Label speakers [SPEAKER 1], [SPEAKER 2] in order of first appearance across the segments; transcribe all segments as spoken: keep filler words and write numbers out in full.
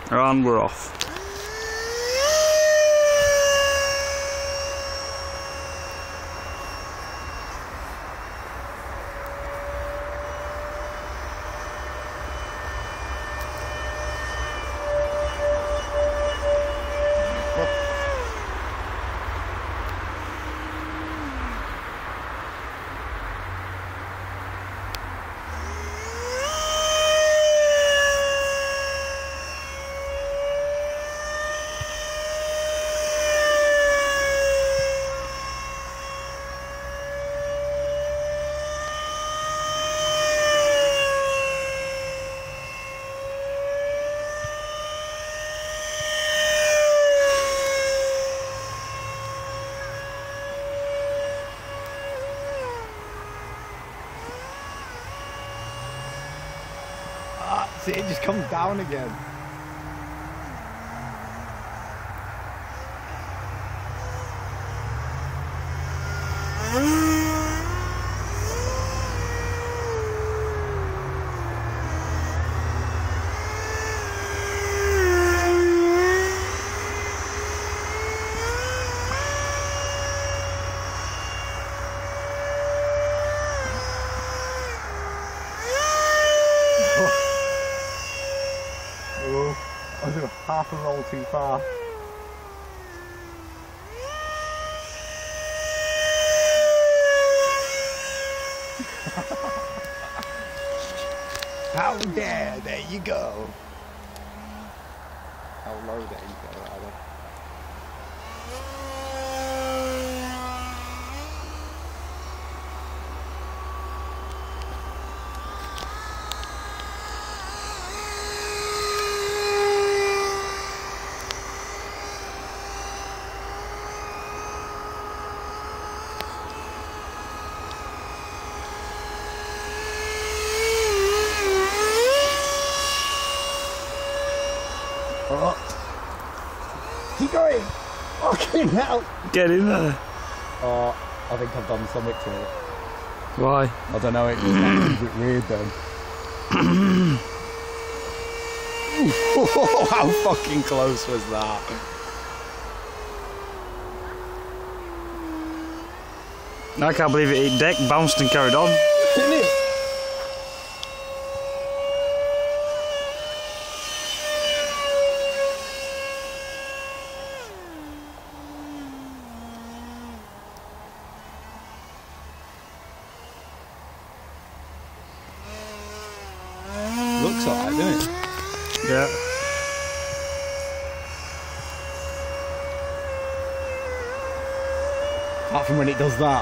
[SPEAKER 1] And we're off.
[SPEAKER 2] See, it just comes down again. I was doing half a roll too far. How dare, there you go. How low there you go, rather. Oh. Keep going! Fucking hell!
[SPEAKER 1] Get in there.
[SPEAKER 2] Oh, I think I've done something to it.
[SPEAKER 1] Why?
[SPEAKER 2] I don't know, it was like a bit weird then. How fucking close was that?
[SPEAKER 1] I can't believe it hit deck, bounced and carried on.
[SPEAKER 2] Didn't it? Looks like that, doesn't it?
[SPEAKER 1] Yeah.
[SPEAKER 2] Apart from when it does that.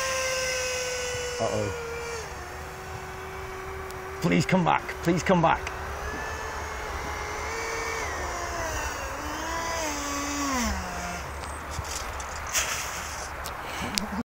[SPEAKER 2] Uh-oh. Please come back. Please come back.